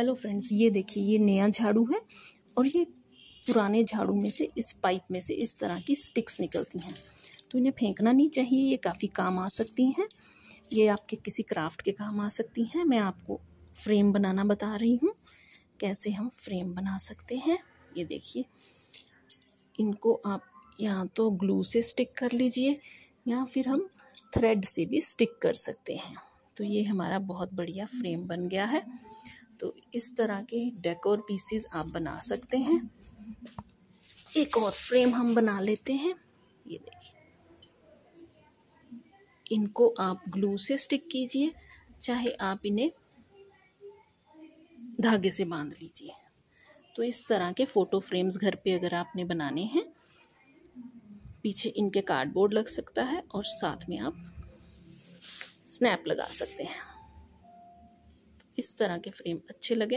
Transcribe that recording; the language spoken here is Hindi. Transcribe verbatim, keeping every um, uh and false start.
हेलो फ्रेंड्स, ये देखिए ये नया झाड़ू है और ये पुराने झाड़ू में से इस पाइप में से इस तरह की स्टिक्स निकलती हैं, तो इन्हें फेंकना नहीं चाहिए। ये काफ़ी काम आ सकती हैं, ये आपके किसी क्राफ्ट के काम आ सकती हैं। मैं आपको फ्रेम बनाना बता रही हूँ, कैसे हम फ्रेम बना सकते हैं। ये देखिए, इनको आप या तो ग्लू से स्टिक कर लीजिए या फिर हम थ्रेड से भी स्टिक कर सकते हैं। तो ये हमारा बहुत बढ़िया फ्रेम बन गया है। तो इस तरह के डेकोर पीसेस आप बना सकते हैं। एक और फ्रेम हम बना लेते हैं। ये देखिए, इनको आप ग्लू से स्टिक कीजिए, चाहे आप इन्हें धागे से बांध लीजिए। तो इस तरह के फोटो फ्रेम्स घर पे अगर आपने बनाने हैं, पीछे इनके कार्डबोर्ड लग सकता है और साथ में आप स्नैप लगा सकते हैं। इस तरह के फ्रेम अच्छे लगे